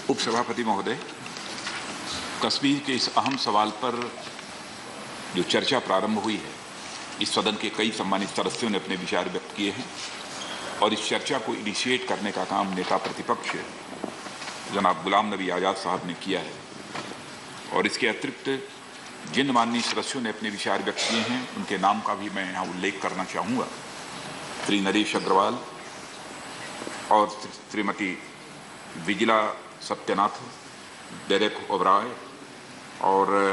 उपसभापति महोदय, कश्मीर के इस अहम सवाल पर जो चर्चा प्रारंभ हुई है, इस सदन के कई सम्मानित सदस्यों ने अपने विचार व्यक्त किए हैं और इस चर्चा को इनिशिएट करने का काम नेता प्रतिपक्ष जनाब गुलाम नबी आज़ाद साहब ने किया है। और इसके अतिरिक्त जिन माननीय सदस्यों ने अपने विचार व्यक्त किए हैं उनके नाम का भी मैं यहाँ उल्लेख करना चाहूँगा। श्री नरेश अग्रवाल और श्रीमती विजिला सत्यनाथ, डेरेक ओबराय और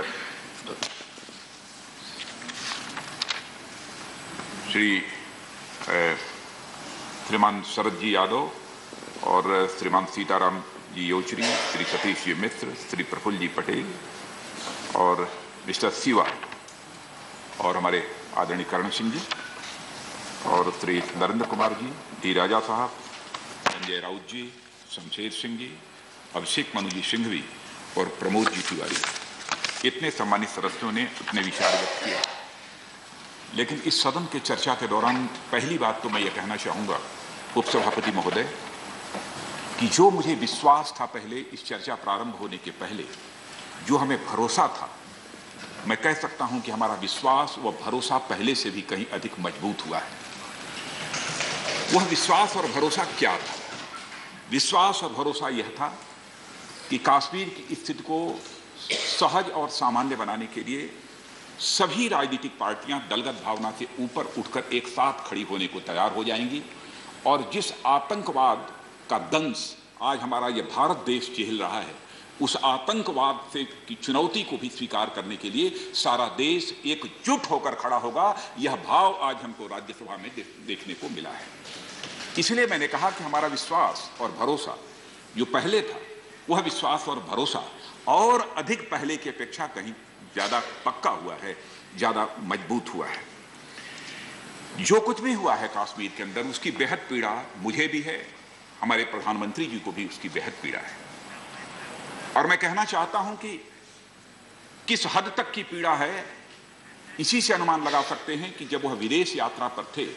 श्रीमान शरद जी यादव और श्रीमान सीताराम जी योचरी, श्री सतीश जी मिश्र, श्री प्रफुल्ल जी पटेल और मिस्टर सिवा और हमारे आदरणीय करण सिंह जी और श्री नरेंद्र कुमार जी, डी राजा साहब, संजय राउत जी, शमशेर सिंह जी, अभिषेक मनु जी सिंघवी और प्रमोद जी तिवारी। इतने सम्मानित सदस्यों ने अपने विचार व्यक्त किए। लेकिन इस सदन के चर्चा के दौरान पहली बात तो मैं ये कहना चाहूँगा उपसभापति महोदय कि जो मुझे विश्वास था पहले इस चर्चा प्रारंभ होने के पहले, जो हमें भरोसा था, मैं कह सकता हूं कि हमारा विश्वास व भरोसा पहले से भी कहीं अधिक मजबूत हुआ है। वह विश्वास और भरोसा क्या था? विश्वास और भरोसा यह था कि कश्मीर की स्थिति को सहज और सामान्य बनाने के लिए सभी राजनीतिक पार्टियां दलगत भावना से ऊपर उठकर एक साथ खड़ी होने को तैयार हो जाएंगी और जिस आतंकवाद का दंश आज हमारा यह भारत देश झेल रहा है, उस आतंकवाद से की चुनौती को भी स्वीकार करने के लिए सारा देश एकजुट होकर खड़ा होगा। यह भाव आज हमको राज्यसभा में देखने को मिला है। इसलिए मैंने कहा कि हमारा विश्वास और भरोसा जो पहले था, वह विश्वास और भरोसा और अधिक पहले की अपेक्षा कहीं ज्यादा पक्का हुआ है, ज्यादा मजबूत हुआ है। जो कुछ भी हुआ है कश्मीर के अंदर, उसकी बेहद पीड़ा मुझे भी है, हमारे प्रधानमंत्री जी को भी उसकी बेहद पीड़ा है। और मैं कहना चाहता हूं कि किस हद तक की पीड़ा है, इसी से अनुमान लगा सकते हैं कि जब वह विदेश यात्रा पर थे,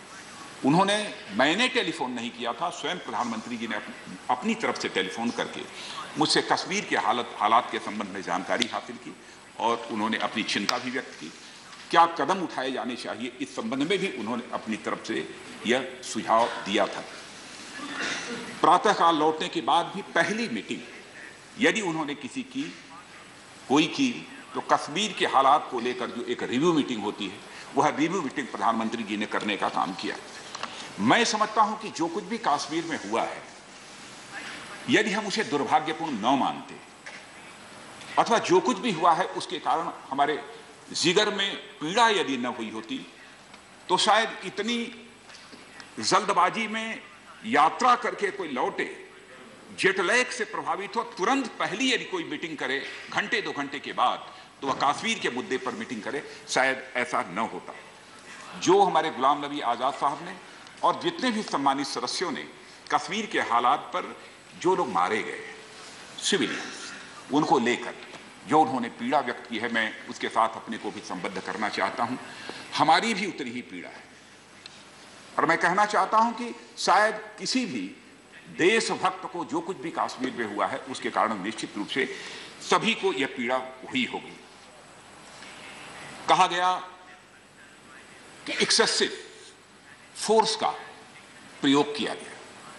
मैंने टेलीफोन नहीं किया था, स्वयं प्रधानमंत्री जी ने अपनी तरफ से टेलीफोन करके मुझसे कश्मीर के हालात के संबंध में जानकारी हासिल की और उन्होंने अपनी चिंता भी व्यक्त की। क्या कदम उठाए जाने चाहिए, इस संबंध में भी उन्होंने अपनी तरफ से यह सुझाव दिया था। प्रातःकाल लौटने के बाद भी पहली मीटिंग यदि उन्होंने कोई की तो कश्मीर के हालात को लेकर जो एक रिव्यू मीटिंग होती है, वह रिव्यू मीटिंग प्रधानमंत्री जी ने करने का काम किया। मैं समझता हूं कि जो कुछ भी कश्मीर में हुआ है, यदि हम उसे दुर्भाग्यपूर्ण न मानते अथवा जो कुछ भी हुआ है उसके कारण हमारे जिगर में पीड़ा यदि न हुई होती, तो शायद इतनी जल्दबाजी में यात्रा करके कोई लौटे, जेट लैग से प्रभावित हो, तुरंत पहली यदि कोई मीटिंग करे घंटे 2 घंटे के बाद, तो वह कश्मीर के मुद्दे पर मीटिंग करे, शायद ऐसा न होता। जो हमारे गुलाम नबी आज़ाद साहब ने और जितने भी सम्मानित सदस्यों ने कश्मीर के हालात पर, जो लोग मारे गए सिविलियंस, उनको लेकर जो उन्होंने पीड़ा व्यक्त की है, मैं उसके साथ अपने को भी संबद्ध करना चाहता हूं। हमारी भी उतनी ही पीड़ा है और मैं कहना चाहता हूं कि शायद किसी भी देशभक्त को जो कुछ भी कश्मीर में हुआ है उसके कारण निश्चित रूप से सभी को यह पीड़ा हुई होगी। कहा गया कि एक्सेसिव फोर्स का प्रयोग किया गया।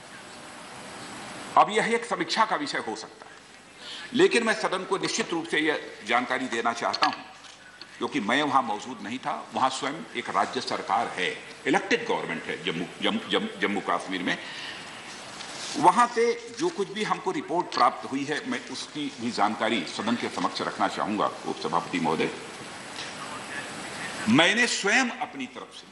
अब यह एक समीक्षा का विषय हो सकता है, लेकिन मैं सदन को निश्चित रूप से यह जानकारी देना चाहता हूं, क्योंकि मैं वहां मौजूद नहीं था। वहां स्वयं एक राज्य सरकार है, इलेक्टेड गवर्नमेंट है जम्मू कश्मीर में। वहां से जो कुछ भी हमको रिपोर्ट प्राप्त हुई है, मैं उसकी भी जानकारी सदन के समक्ष रखना चाहूंगा। उपसभापति महोदय, मैंने स्वयं अपनी तरफ से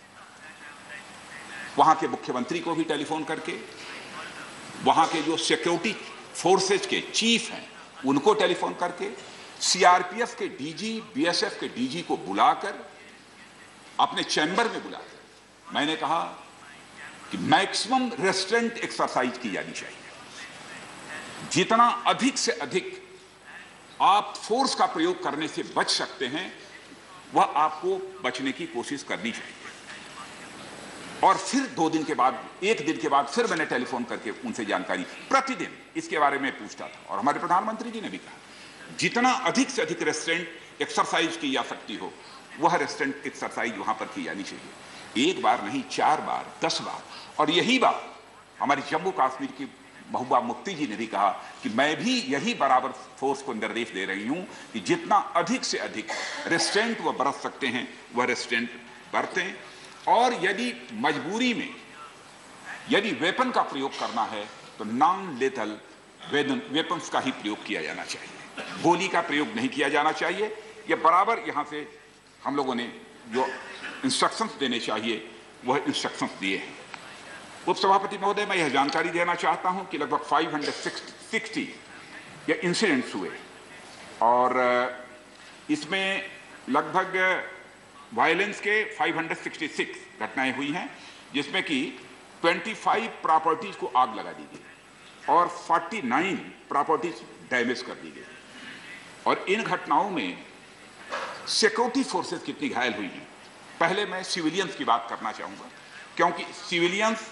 वहां के मुख्यमंत्री को भी टेलीफोन करके, वहां के जो सिक्योरिटी फोर्सेज के चीफ हैं उनको टेलीफोन करके, सीआरपीएफ के डीजी, बीएसएफ के डीजी को बुलाकर, अपने चैम्बर में बुलाकर मैंने कहा कि मैक्सिमम रेस्ट्रेंट एक्सरसाइज की जानी चाहिए। जितना अधिक से अधिक आप फोर्स का प्रयोग करने से बच सकते हैं, वह आपको बचने की कोशिश करनी चाहिए। और फिर 2 दिन के बाद, 1 दिन के बाद फिर मैंने टेलीफोन करके उनसे जानकारी प्रतिदिन इसके बारे में पूछता था। और हमारे प्रधानमंत्री जी ने भी कहा जितना अधिक से अधिक रेस्टोरेंट एक्सरसाइज की जा सकती हो वह रेस्टोरेंट एक्सरसाइज वहां पर की जानी चाहिए। 1 बार नहीं, 4 बार, 10 बार। और यही बात हमारी जम्मू कश्मीर की महबूबा मुफ्ती जी ने भी कहा कि मैं भी यही बराबर फोर्स को निर्देश दे रही हूं कि जितना अधिक से अधिक रेस्टोरेंट वह बरत सकते हैं वह रेस्टोरेंट बरतें। और यदि मजबूरी में यदि वेपन का प्रयोग करना है तो नॉन लेथल वेपन्स का ही प्रयोग किया जाना चाहिए, गोली का प्रयोग नहीं किया जाना चाहिए। यह बराबर यहां से हम लोगों ने जो इंस्ट्रक्शंस देने चाहिए वह इंस्ट्रक्शंस दिए हैं। उपसभापति महोदय, मैं यह जानकारी देना चाहता हूं कि लगभग 560 ये इंसिडेंट्स हुए और इसमें लगभग वायलेंस के 566 घटनाएं हुई हैं, जिसमें कि 25 प्रॉपर्टीज को आग लगा दी गई और 49 प्रॉपर्टीज डैमेज कर दी गई। और इन घटनाओं में सिक्योरिटी फोर्सेस कितनी घायल हुई हैं। पहले मैं सिविलियंस की बात करना चाहूंगा, क्योंकि सिविलियंस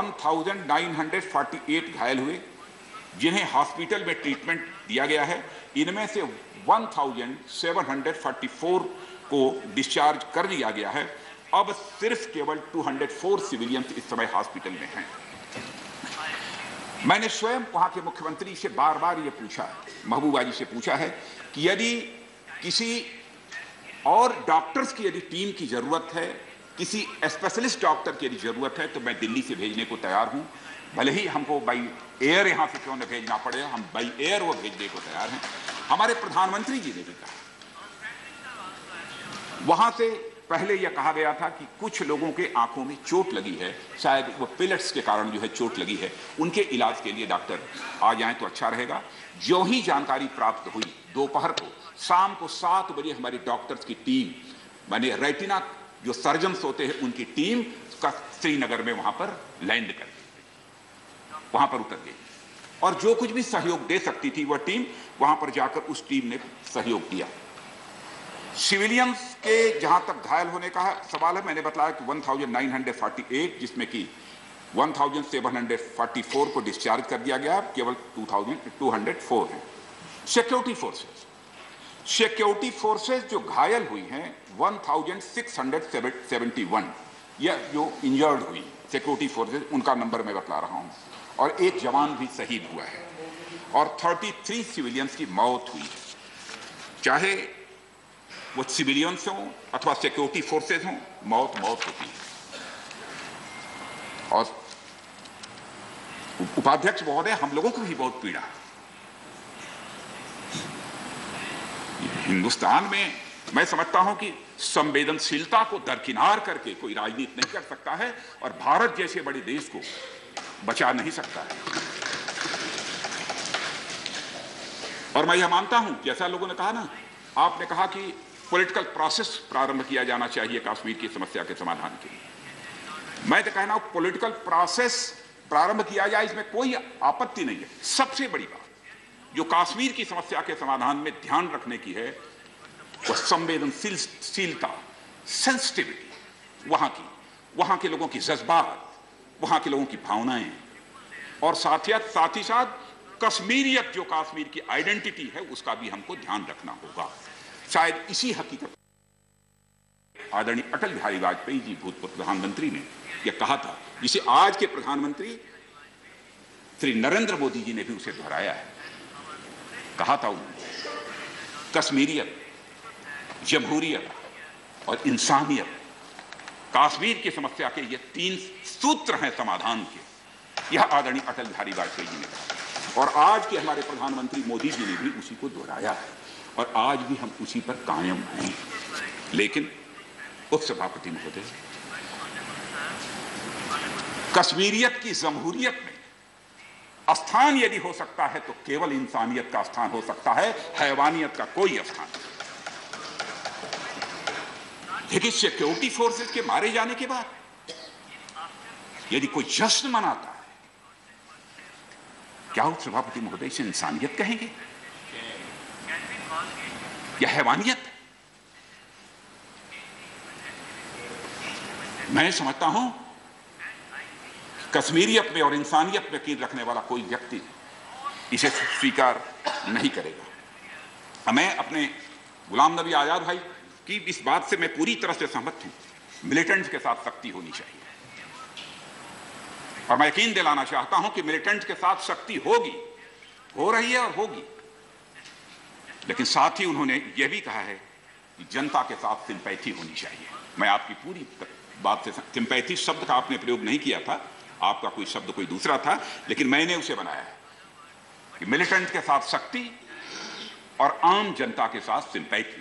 1948 घायल हुए जिन्हें हॉस्पिटल में ट्रीटमेंट दिया गया है। इनमें से 1744 को डिस्चार्ज कर दिया गया है। अब सिर्फ केवल 204 सिविलियंस इस समय हॉस्पिटल में हैं। मैंने स्वयं वहां के मुख्यमंत्री से बार बार यह पूछा, महबूबा जी से पूछा है कि यदि किसी और डॉक्टर्स की यदि टीम की जरूरत है, किसी स्पेशलिस्ट डॉक्टर की यदि जरूरत है तो मैं दिल्ली से भेजने को तैयार हूं। भले ही हमको बाई एयर यहां से क्यों न भेजना पड़े, हम बाई एयर वो भेजने को तैयार हैं। हमारे प्रधानमंत्री जी ने भी कहा, वहां से पहले यह कहा गया था कि कुछ लोगों के आंखों में चोट लगी है, शायद वो पेलेट्स के कारण जो है चोट लगी है, उनके इलाज के लिए डॉक्टर आ जाएं तो अच्छा रहेगा। जो ही जानकारी प्राप्त हुई दोपहर को, शाम को 7 बजे हमारी डॉक्टर्स की टीम, माने रेटिना जो सर्जन्स होते हैं उनकी टीम का श्रीनगर में वहां पर लैंड कर गई, वहां पर उतर गई और जो कुछ भी सहयोग दे सकती थी वह टीम वहां पर जाकर उस टीम ने सहयोग दिया। सिविलियंस के जहां तक घायल होने का सवाल है, मैंने बताया कि 1948 जिसमें कि 1744 को डिस्चार्ज कर दिया गया, केवल 2204 हैं। सिक्योरिटी फोर्सेस जो घायल हुई हैं 1671, यह जो इंजर्ड हुई सिक्योरिटी फोर्सेस उनका नंबर मैं बतला रहा हूं, और एक जवान भी शहीद हुआ है और 33 सिविलियंस की मौत हुई है। चाहे वो सिविलियंस हों अथवा सिक्योरिटी फोर्सेस हों, मौत होती है। और उपाध्यक्ष महोदय, हम लोगों को भी बहुत पीड़ा है। हिंदुस्तान में मैं समझता हूं कि संवेदनशीलता को दरकिनार करके कोई राजनीति नहीं कर सकता है और भारत जैसे बड़े देश को बचा नहीं सकता है। और मैं यह मानता हूं, जैसा लोगों ने कहा ना, आपने कहा कि पॉलिटिकल प्रोसेस प्रारंभ किया जाना चाहिए कश्मीर की समस्या के समाधान के लिए। मैं तो कहना हूं पॉलिटिकल प्रोसेस प्रारंभ किया जाए, इसमें कोई आपत्ति नहीं है। सबसे बड़ी बात जो कश्मीर की समस्या के समाधान में ध्यान रखने की है वह संवेदनशीलता, सेंसिटिविटी, वहां के लोगों की जज्बात, वहां के लोगों की भावनाएं, और साथ ही साथ कश्मीरियत जो कश्मीर की आइडेंटिटी है उसका भी हमको ध्यान रखना होगा। शायद इसी हकीकत आदरणीय अटल बिहारी वाजपेयी जी भूतपूर्व प्रधानमंत्री ने यह कहा था, जिसे आज के प्रधानमंत्री श्री नरेंद्र मोदी जी ने भी उसे दोहराया है। कहा था उन्होंने, कश्मीरियत, जमहूरियत और इंसानियत, कश्मीर की समस्या के ये 3 सूत्र हैं समाधान के। यह आदरणीय अटल बिहारी वाजपेयी जी ने कहा और आज के हमारे प्रधानमंत्री मोदी जी ने भी उसी को दोहराया है और आज भी हम उसी पर कायम हैं। लेकिन उपसभापति महोदय, कश्मीरियत की जमहूरियत में स्थान यदि हो सकता है तो केवल इंसानियत का स्थान हो सकता है, हैवानियत का कोई स्थान नहीं। लेकिन सिक्योरिटी फोर्सेस के मारे जाने के बाद यदि कोई जश्न मनाता है, क्या उपसभापति महोदय इसे इंसानियत कहेंगे या हैवानियत? मैं समझता हूं कश्मीरियत में और इंसानियत में यकीन रखने वाला कोई व्यक्ति इसे स्वीकार नहीं करेगा। मैं अपने गुलाम नबी आजाद भाई की इस बात से मैं पूरी तरह से सहमत हूं, मिलिटेंट्स के साथ सख्ती होनी चाहिए, और मैं यकीन दिलाना चाहता हूं कि मिलिटेंट्स के साथ सख्ती होगी, हो रही है और होगी। लेकिन साथ ही उन्होंने यह भी कहा है कि जनता के साथ सिंपैथी होनी चाहिए। मैं आपकी पूरी बात से, सिंपैथी शब्द का आपने प्रयोग नहीं किया था, आपका कोई शब्द कोई दूसरा था, लेकिन मैंने उसे बनाया है कि मिलिटेंट के साथ सख्ती और आम जनता के साथ सिंपैथी।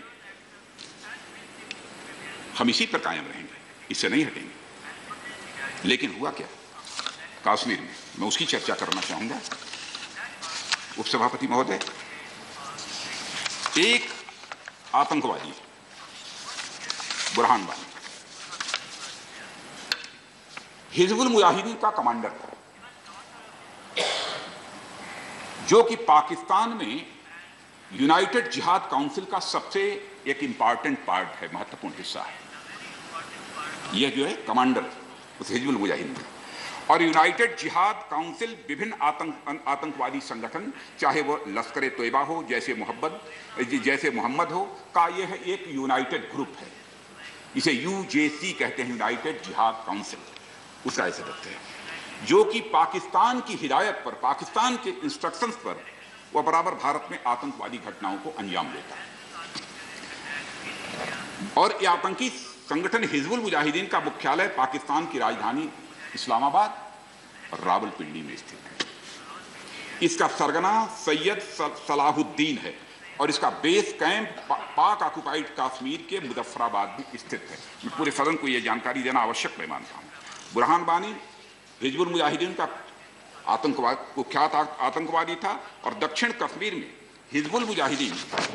हम इसी पर कायम रहेंगे, इससे नहीं हटेंगे। लेकिन हुआ क्या कश्मीर में, मैं उसकी चर्चा करना चाहूंगा। उपसभापति महोदय, एक आतंकवादी बुरहान वानी हिजबुल मुजाहिदीन का कमांडर था, जो कि पाकिस्तान में यूनाइटेड जिहाद काउंसिल का सबसे एक इंपॉर्टेंट पार्ट है, महत्वपूर्ण हिस्सा है। यह जो है कमांडर उस हिजबुल मुजाहिदीन का। और यूनाइटेड जिहाद काउंसिल विभिन्न आतंकवादी संगठन, चाहे वो लश्कर तोयबा हो, जैसे मोहम्मद हो, का यह एक यूनाइटेड ग्रुप है। इसे यूजेसी कहते हैं, यूनाइटेड जिहाद काउंसिल, उसका ऐसे रखते हैं, जो कि पाकिस्तान की हिदायत पर, पाकिस्तान के इंस्ट्रक्शंस पर वह बराबर भारत में आतंकवादी घटनाओं को अंजाम देता है। और यह आतंकी संगठन हिजबुल मुजाहिदीन का मुख्यालय पाकिस्तान की राजधानी इस्लामाबाद और रावलपिंडी में स्थित है। इसका सरगना सैयद सलाहुद्दीन है और इसका base camp Pak occupied Kashmir के मुजफ्फराबाद में स्थित है। मैं पूरे सदन को यह जानकारी देना आवश्यक मैं मानता हूं। बुरहान वानी हिजबुल मुजाहिदीन का कुख्यात आतंकवादी था और दक्षिण कश्मीर में हिजबुल मुजाहिदीन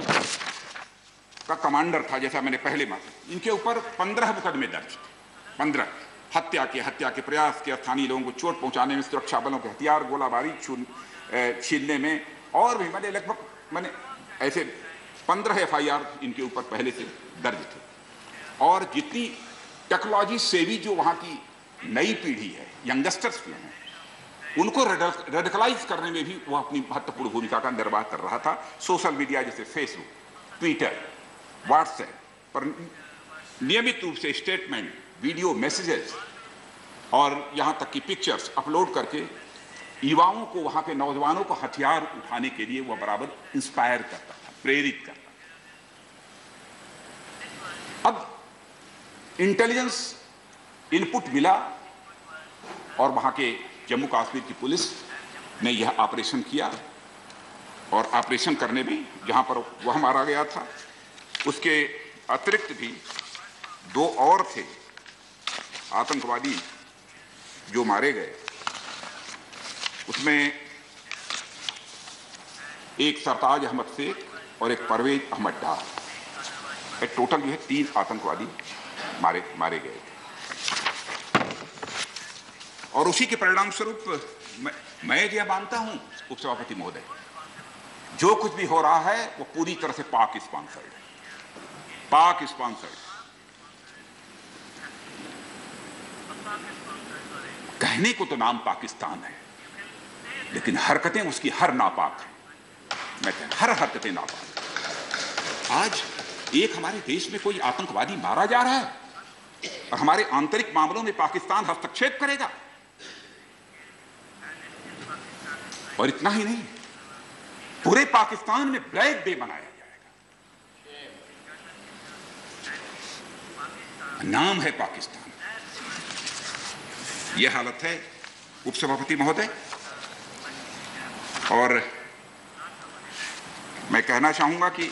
का कमांडर था, जैसा मैंने पहले माना। इनके ऊपर 15 मुकदमे दर्ज थे, 15 हत्या के प्रयास के, स्थानीय लोगों को चोट पहुंचाने में, सुरक्षा बलों के हथियार गोलाबारी छीनने में, और भी मैंने ऐसे 15 FIR इनके ऊपर पहले से दर्ज थे। और जितनी टेक्नोलॉजी सेवी जो वहां की नई पीढ़ी है, यंगस्टर्स जो हैं, उनको रेडिकलाइज करने में भी वह अपनी महत्वपूर्ण भूमिका का निर्वाह कर रहा था। सोशल मीडिया जैसे फेसबुक, ट्विटर, व्हाट्सएप पर नियमित रूप से स्टेटमेंट, वीडियो मैसेजेस और यहां तक कि पिक्चर्स अपलोड करके युवाओं को, वहां के नौजवानों को हथियार उठाने के लिए वह बराबर इंस्पायर करता था, प्रेरित करता था। अब इंटेलिजेंस इनपुट मिला और वहां के जम्मू कश्मीर की पुलिस ने यह ऑपरेशन किया, और ऑपरेशन करने में जहां पर वह मारा गया था, उसके अतिरिक्त भी 2 और थे आतंकवादी जो मारे गए। उसमें एक सरताज अहमद शेख और एक परवेज अहमद डार, टोटल जो है 3 आतंकवादी मारे गए थे। और उसी के परिणाम स्वरूप मैं यह मानता हूं उपसभापति महोदय, जो कुछ भी हो रहा है वो पूरी तरह से पाक स्पॉन्सर्ड है, पाक स्पॉन्सर्ड। कहने को तो नाम पाकिस्तान है, लेकिन हरकतें उसकी हर नापाक हैं। मैं कहता हर हरकतें नापाक। आज एक हमारे देश में कोई आतंकवादी मारा जा रहा है और हमारे आंतरिक मामलों में पाकिस्तान हस्तक्षेप करेगा। और इतना ही नहीं, पूरे पाकिस्तान में ब्लैक डे मनाया जाएगा। नाम है पाकिस्तान। यह हालत है उपसभापति महोदय। और मैं कहना चाहूंगा कि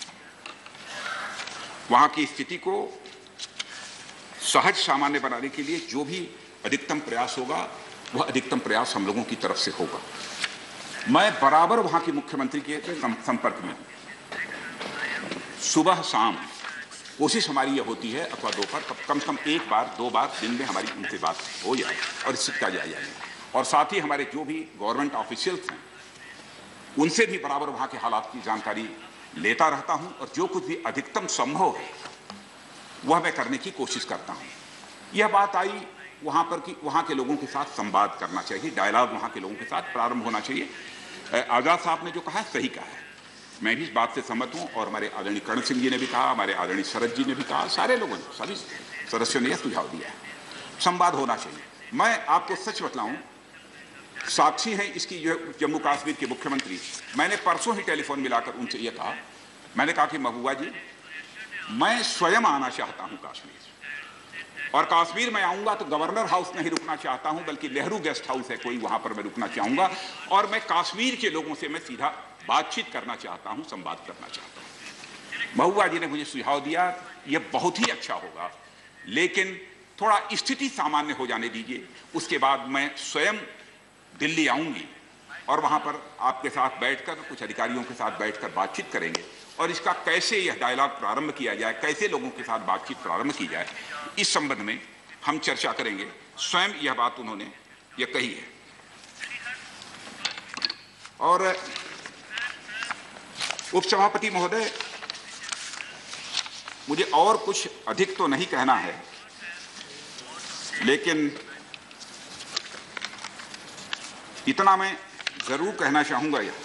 वहां की स्थिति को सहज सामान्य बनाने के लिए जो भी अधिकतम प्रयास होगा, वह अधिकतम प्रयास हम लोगों की तरफ से होगा। मैं बराबर वहां के मुख्यमंत्री के संपर्क में हूं। सुबह शाम कोशिश हमारी यह होती है, अथवा दोपहर, कम से कम 1 बार 2 बार दिन में हमारी उनसे बात हो जाए और स्थिति का जायजा लें। और साथ ही हमारे जो भी गवर्नमेंट ऑफिशियल्स हैं, उनसे भी बराबर वहां के हालात की जानकारी लेता रहता हूं, और जो कुछ भी अधिकतम संभव है वह मैं करने की कोशिश करता हूं। यह बात आई वहां के लोगों के साथ संवाद करना चाहिए, डायलॉग वहां के लोगों के साथ प्रारंभ होना चाहिए। आजाद साहब ने जो कहा है सही कहा है, मैं भी इस बात से सहमत हूं, और हमारे आदरणीय कर्ण सिंह जी ने भी कहा, हमारे आदरणीय शरद जी ने भी कहा, सारे लोगों ने, सभी सदस्यों ने यह सुझाव दिया है, संवाद होना चाहिए। मैं आपको सच बतलाऊं, साक्षी हैं इसकी जो जम्मू कश्मीर के मुख्यमंत्री, मैंने परसों ही टेलीफोन मिलाकर उनसे यह कहा, मैंने कहा कि महबूबा जी, मैं स्वयं आना चाहता हूं कश्मीर, और कश्मीर में आऊंगा तो गवर्नर हाउस नहीं रुकना चाहता हूं, बल्कि नेहरू गेस्ट हाउस है कोई, वहां पर मैं रुकना चाहूंगा, और मैं कश्मीर के लोगों से मैं सीधा बातचीत करना चाहता हूं, संवाद करना चाहता हूं। महबूबा जी ने मुझे सुझाव दिया, यह बहुत ही अच्छा होगा, लेकिन थोड़ा स्थिति सामान्य हो जाने दीजिए, उसके बाद मैं स्वयं दिल्ली आऊंगी और वहां पर आपके साथ बैठकर, कुछ अधिकारियों के साथ बैठकर बातचीत करेंगे, और इसका कैसे यह डायलॉग प्रारंभ किया जाए, कैसे लोगों के साथ बातचीत प्रारंभ की जाए, इस संबंध में हम चर्चा करेंगे। स्वयं यह बात उन्होंने यह कही है। और उपसभापति महोदय, मुझे और कुछ अधिक तो नहीं कहना है, लेकिन इतना मैं जरूर कहना चाहूंगा यह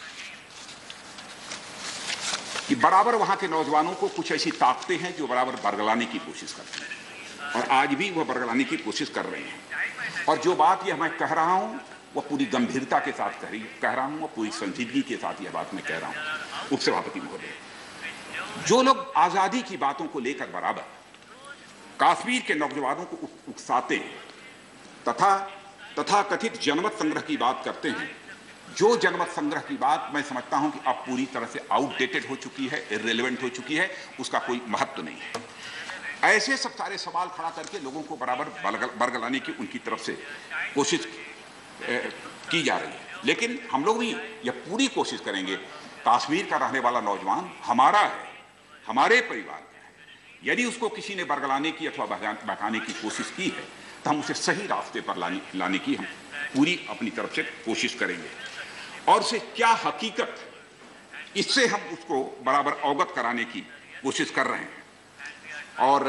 कि बराबर वहां के नौजवानों को कुछ ऐसी ताकतें हैं जो बराबर बरगलाने की कोशिश करती हैं, और आज भी वह बरगलाने की कोशिश कर रहे हैं। और जो बात यह मैं कह रहा हूं वह पूरी गंभीरता के साथ कह रहा हूं, वह पूरी संजीदगी के साथ यह बात मैं कह रहा हूं। उपसभापति महोदय, जो लोग आजादी की बातों को लेकर बराबर कश्मीर के नौजवानों को उकसाते हैं तथा कथित जनमत संग्रह की बात करते हैं, जो जनमत संग्रह की बात मैं समझता हूं कि अब पूरी तरह से आउटडेटेड हो चुकी है, इररिलेवेंट हो चुकी है, उसका कोई महत्व नहीं है। ऐसे सब सारे सवाल खड़ा करके लोगों को बराबर बरगलाने की उनकी तरफ से कोशिश की जा रही है, लेकिन हम लोग भी यह पूरी कोशिश करेंगे, कश्मीर का रहने वाला नौजवान हमारा है, हमारे परिवार का है। यदि उसको किसी ने बरगलाने की अथवा बहकाने की कोशिश की है तो हम उसे सही रास्ते पर लाने की हम पूरी अपनी तरफ से कोशिश करेंगे, और उसे क्या हकीकत, इससे हम उसको बराबर अवगत कराने की कोशिश कर रहे हैं। और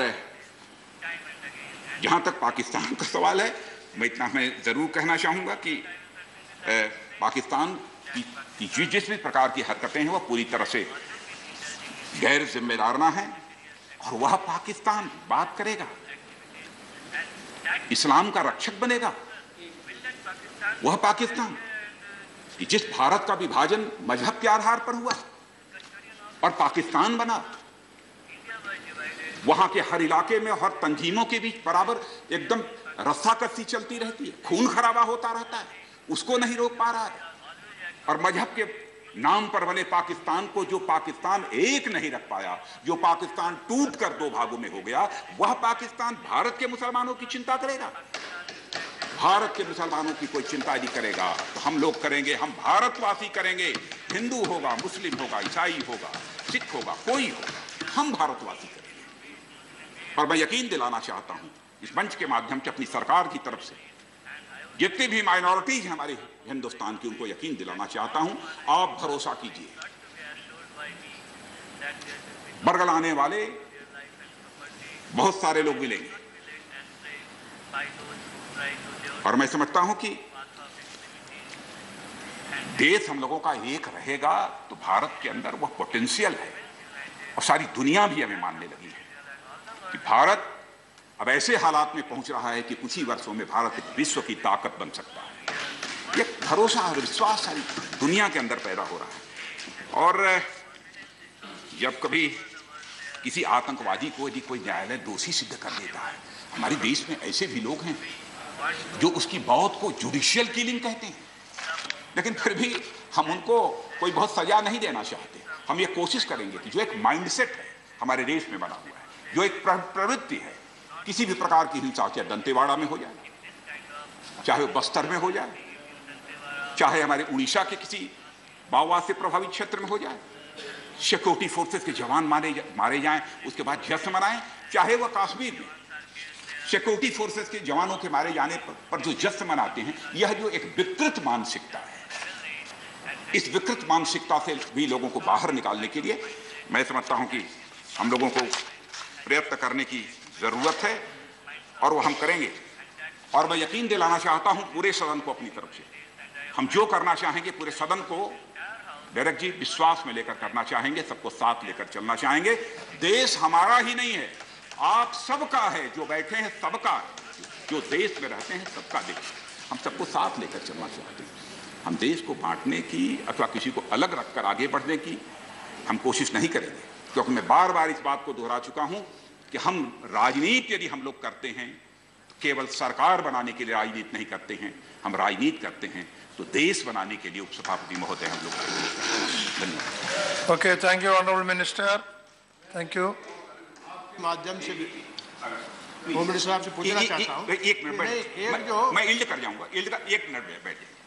जहां तक पाकिस्तान का सवाल है, मैं इतना मैं जरूर कहना चाहूंगा कि पाकिस्तान की जिस भी प्रकार की हरकतें हैं वह पूरी तरह से गैर जिम्मेदाराना है, और वह पाकिस्तान बात करेगा, इस्लाम का रक्षक बनेगा, वह पाकिस्तान जिस भारत का विभाजन मजहब के आधार पर हुआ और पाकिस्तान बना, वहां के हर इलाके में हर तंजीमों के बीच बराबर एकदम रस्साकसी चलती रहती है, खून खराबा होता रहता है, उसको नहीं रोक पा रहा है। और मजहब के नाम पर बने पाकिस्तान को, जो पाकिस्तान एक नहीं रख पाया, जो पाकिस्तान टूट कर दो भागों में हो गया, वह पाकिस्तान भारत के मुसलमानों की चिंता करेगा? भारत के मुसलमानों की कोई चिंता नहीं करेगा तो हम लोग करेंगे, हम भारतवासी करेंगे, हिंदू होगा, मुस्लिम होगा, ईसाई होगा, सिख होगा, कोई होगा, हम भारतवासी करेंगे। और मैं यकीन दिलाना चाहता हूं इस मंच के माध्यम से अपनी सरकार की तरफ से, जितनी भी माइनॉरिटीज हैं हमारे हिंदुस्तान की, उनको यकीन दिलाना चाहता हूं, आप भरोसा कीजिए, बरगलाने वाले बहुत सारे लोग मिलेंगे, और मैं समझता हूं कि देश हम लोगों का एक रहेगा तो भारत के अंदर वह पोटेंशियल है, और सारी दुनिया भी हमें मानने लगी है कि भारत अब ऐसे हालात में पहुंच रहा है कि कुछ ही वर्षों में भारत एक विश्व की ताकत बन सकता है। यह भरोसा और विश्वास सारी दुनिया के अंदर पैदा हो रहा है। और जब कभी किसी आतंकवादी को यदि कोई न्यायालय दोषी सिद्ध कर देता है, हमारे देश में ऐसे भी लोग हैं जो उसकी मौत को जुडिशियल किलिंग कहते हैं, लेकिन फिर भी हम उनको कोई बहुत सजा नहीं देना चाहते। हम ये कोशिश करेंगे कि जो एक माइंडसेट है हमारे देश में बना हुआ है, जो एक प्रवृत्ति है, किसी भी प्रकार की हिंसा, चाहे दंतेवाड़ा में हो जाए, चाहे बस्तर में हो जाए, चाहे हमारे उड़ीसा के किसी माओवाद से प्रभावित क्षेत्र में हो जाए, सिक्योरिटी फोर्सेस के जवान मारे जाएं, उसके बाद जश्न मनाएं, चाहे वह कश्मीर में सिक्योरिटी फोर्सेस के जवानों के मारे जाने पर जो जश्न मनाते हैं, यह जो एक विकृत मानसिकता है, इस विकृत मानसिकता से भी लोगों को बाहर निकालने के लिए मैं समझता हूं कि हम लोगों को प्रयत्न करने की जरूरत है, और वो हम करेंगे। और मैं यकीन दिलाना चाहता हूं पूरे सदन को अपनी तरफ से, हम जो करना चाहेंगे पूरे सदन को डायरेक्ट जी विश्वास में लेकर करना चाहेंगे, सबको साथ लेकर चलना चाहेंगे। देश हमारा ही नहीं है, आप सबका है, जो बैठे हैं सबका है, जो देश में रहते हैं सबका देश, हम सबको साथ लेकर चलना चाहते हैं। हम देश को बांटने की अथवा किसी को अलग रखकर आगे बढ़ने की हम कोशिश नहीं करेंगे, क्योंकि मैं बार बार इस बात को दोहरा चुका हूं कि हम राजनीति यदि हम लोग करते हैं तो केवल सरकार बनाने के लिए राजनीति नहीं करते हैं, हम राजनीति करते हैं तो देश बनाने के लिए उपसभापति महोदय हम लोग। धन्यवाद। Okay, thank you honourable minister, thank you. माध्यम से होम मिनिस्टर साहब से पूछना चाहता हूं, एक मिनट मैं इल्ड कर जाऊंगा, इल्ड का 1 मिनट बैठ जाइए।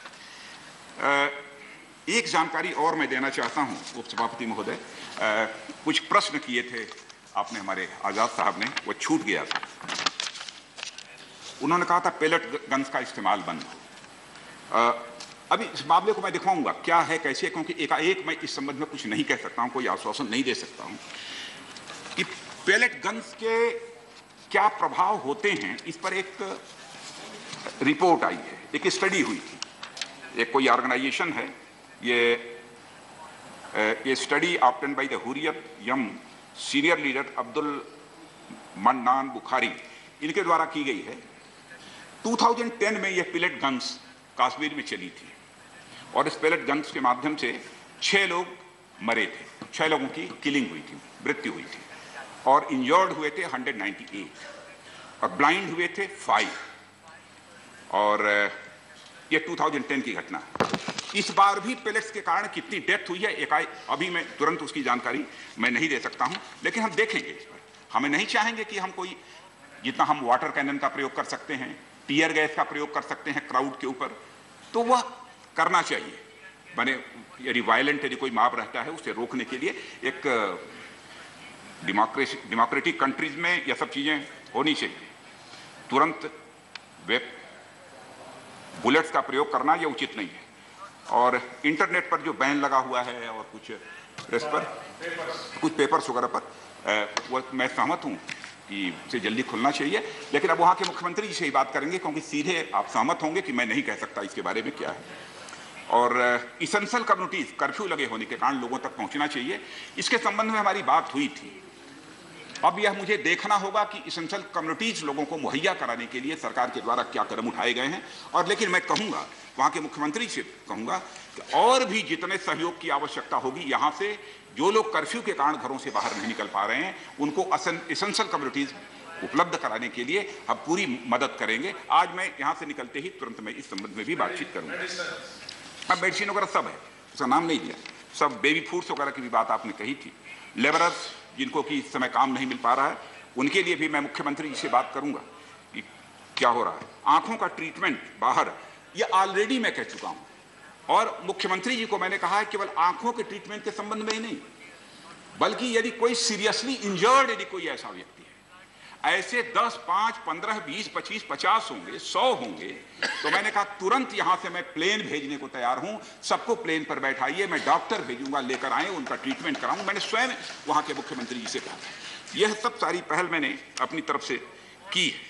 एक जानकारी और मैं देना चाहता हूं उपसभापति महोदय, कुछ प्रश्न किए थे आपने, हमारे आजाद साहब ने, वो छूट गया था। उन्होंने कहा था पेलेट गन्स का इस्तेमाल बंद हो। अभी इस मामले को मैं दिखाऊंगा क्या है कैसे, क्योंकि एकाएक मैं इस संबंध में कुछ नहीं कह सकता हूं, कोई आश्वासन नहीं दे सकता हूं कि पेलेट गन्स के क्या प्रभाव होते हैं। इस पर एक रिपोर्ट आई है, एक स्टडी हुई थी, एक कोई ऑर्गेनाइजेशन है, ये study obtain by the Hurriyat यम सीनियर लीडर अब्दुल मन्नान बुखारी, इनके द्वारा की गई है। 2010 में ये पेलेट गन्स कश्मीर में चली थी और इस पेलेट गन्स के माध्यम से 6 लोग मरे थे, 6 लोगों की किलिंग हुई थी, मृत्यु हुई थी, और इंजर्ड हुए थे 198 और ब्लाइंड हुए थे 5, और ये 2010 की घटना है। इस बार भी पेलेट्स के कारण कितनी डेथ हुई है एकाएक अभी मैं तुरंत उसकी जानकारी मैं नहीं दे सकता हूं, लेकिन हम देखेंगे इस पर। हमें नहीं चाहेंगे कि हम कोई, जितना हम वाटर कैनन का प्रयोग कर सकते हैं, टीयर गैस का प्रयोग कर सकते हैं क्राउड के ऊपर, तो वह करना चाहिए। माने यदि वायलेंट यदि कोई माप रहता है उसे रोकने के लिए एक डेमोक्रेटिक कंट्रीज में यह सब चीजें होनी चाहिए। तुरंत बुलेट्स का प्रयोग करना यह उचित नहीं है। और इंटरनेट पर जो बैन लगा हुआ है और कुछ इस पर कुछ पेपर्स वगैरह पर, वो मैं सहमत हूं कि इसे जल्दी खुलना चाहिए, लेकिन अब वहां के मुख्यमंत्री जी से ही बात करेंगे, क्योंकि सीधे आप सहमत होंगे कि मैं नहीं कह सकता इसके बारे में क्या है। और इसेंशियल कम्युनिटीज, कर्फ्यू लगे होने के कारण लोगों तक पहुंचना चाहिए, इसके संबंध में हमारी बात हुई थी। अब यह मुझे देखना होगा कि इसेंशियल कम्युनिटीज लोगों को मुहैया कराने के लिए सरकार के द्वारा क्या कदम उठाए गए हैं। और लेकिन मैं कहूंगा, वहां के मुख्यमंत्री से कहूंगा कि और भी जितने सहयोग की आवश्यकता होगी, यहां से जो लोग कर्फ्यू के कारण घरों से बाहर नहीं निकल पा रहे हैं उनको इसेंशियल कम्युनिटीज उपलब्ध कराने के लिए हम पूरी मदद करेंगे। आज मैं यहां से निकलते ही तुरंत मैं इस संबंध में भी बातचीत करूंगा। अब मेडिसिन वगैरह सब है, उसका नाम नहीं दिया, सब बेबी फूड्स वगैरह की भी बात आपने कही थी। लेबरर्स जिनको कि इस समय काम नहीं मिल पा रहा है, उनके लिए भी मैं मुख्यमंत्री जी से बात करूंगा कि क्या हो रहा है। आंखों का ट्रीटमेंट बाहर, ये ऑलरेडी मैं कह चुका हूं, और मुख्यमंत्री जी को मैंने कहा है केवल आंखों के ट्रीटमेंट के संबंध में ही नहीं, बल्कि यदि कोई सीरियसली इंजर्ड यदि कोई ऐसा व्यक्ति है, ऐसे 10, 5, 15, 20, 25, 50 होंगे, 100 होंगे, तो मैंने कहा तुरंत यहां से मैं प्लेन भेजने को तैयार हूं, सबको प्लेन पर बैठाइए, मैं डॉक्टर भेजूंगा, लेकर आए, उनका ट्रीटमेंट कराऊं। मैंने स्वयं वहां के मुख्यमंत्री जी से कहा। यह सब सारी पहल मैंने अपनी तरफ से की है,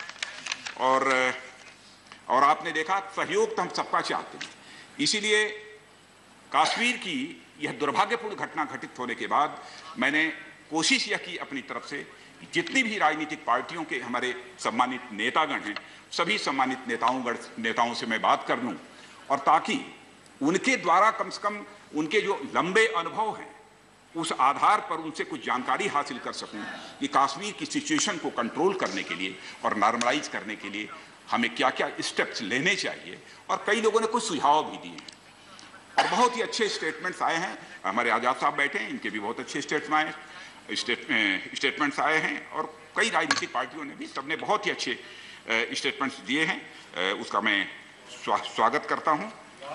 और आपने देखा सहयोग तो हम सबका चाहते हैं। इसीलिए कश्मीर की यह दुर्भाग्यपूर्ण घटना घटित होने के बाद मैंने कोशिश यह की अपनी तरफ से, जितनी भी राजनीतिक पार्टियों के हमारे सम्मानित नेतागण हैं, सभी सम्मानित नेताओं से मैं बात कर लूं, और ताकि उनके द्वारा कम से कम उनके जो लंबे अनुभव हैं उस आधार पर उनसे कुछ जानकारी हासिल कर सकूं कि कश्मीर की सिचुएशन को कंट्रोल करने के लिए और नॉर्मलाइज करने के लिए हमें क्या क्या स्टेप्स लेने चाहिए। और कई लोगों ने कुछ सुझाव भी दिए हैं और बहुत ही अच्छे स्टेटमेंट्स आए हैं। हमारे आजाद साहब बैठे हैं, इनके भी बहुत अच्छे स्टेटमेंट्स आए हैं, और कई राजनीतिक पार्टियों ने भी, सबने बहुत ही अच्छे स्टेटमेंट्स दिए हैं। उसका मैं स्वागत करता हूं।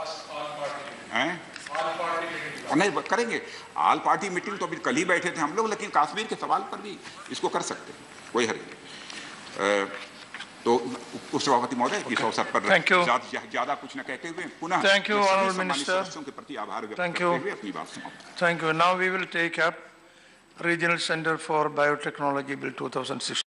नहीं करेंगे, ऑल पार्टी मीटिंग तो अभी कल ही बैठे थे हम लोग, लेकिन कश्मीर के सवाल पर भी इसको कर सकते हैं, कोई हर्ज नहीं। तो उपसभापति महोदय इस अवसर पर ज्यादा कुछ न कहते हुए पुनः सदस्यों के प्रति आभार व्यक्त करते हुए अपनी बात समाप्त। Thank you. Now we will take up Regional Center for Biotechnology Bill 2016.